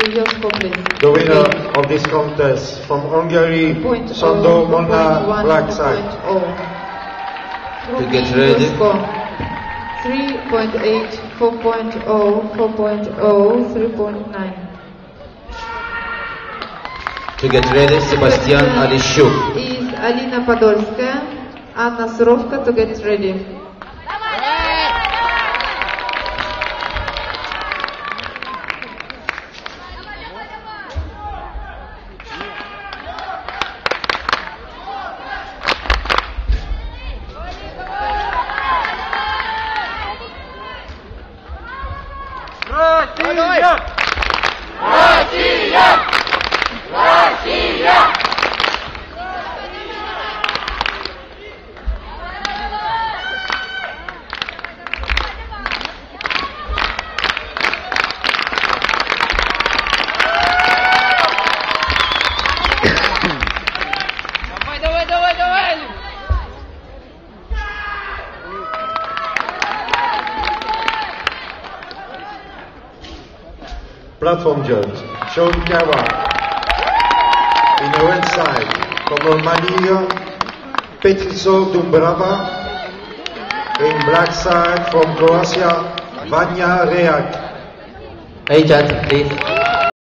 Josko, please. The winner of this contest from Hungary, Sandor Molnár, black side. To get ready. 3.8, 4.0, 4.0, 3.9. To get ready, Sebastian Alishuk. Is Alina Podolska, Anna Surovka to get ready. Россия! Россия! Россия! Давай, давай, давай! Platform judge, Sean Kawa. In the red side, from Romania, Petrico Dumbrava. In black side, from Croatia, Vanja Reak. Hey, chat, please.